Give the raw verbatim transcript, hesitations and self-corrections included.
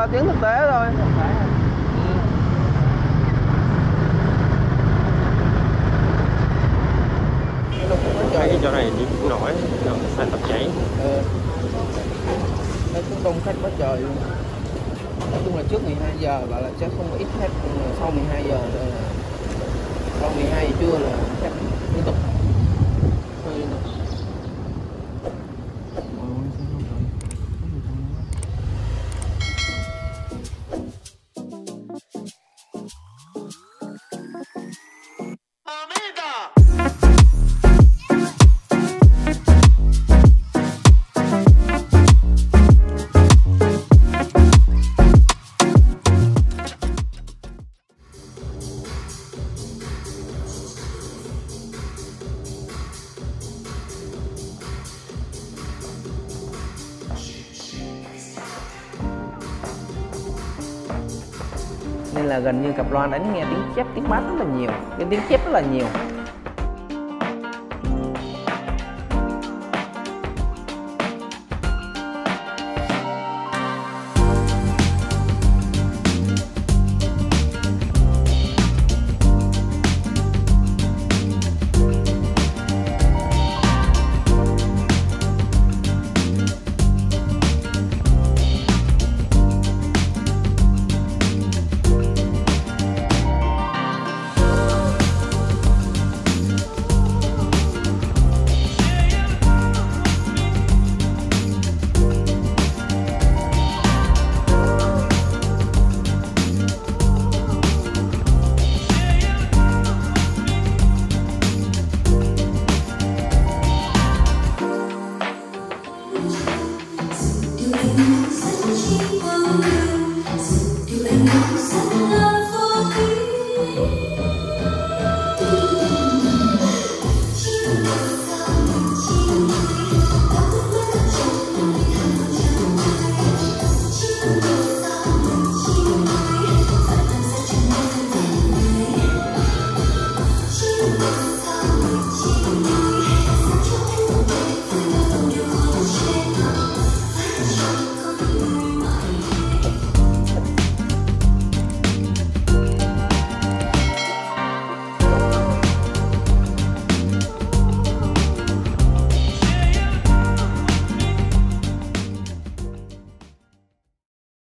tiếng thực tế thôi. Cái chỗ này đi cũng nổi, xe tập chảy. Ừ. Nó cũng đông khách quá trời luôn. Nói chung là trước mười hai giờ bảo là chắc không có ít khách, nhưng mà sau mười hai giờ là sau mười hai giờ trưa là khách liên tục. Liên tục. Nên là gần như cặp loa đánh nghe tiếng chép tiếng bass rất là nhiều, cái tiếng chép rất là nhiều.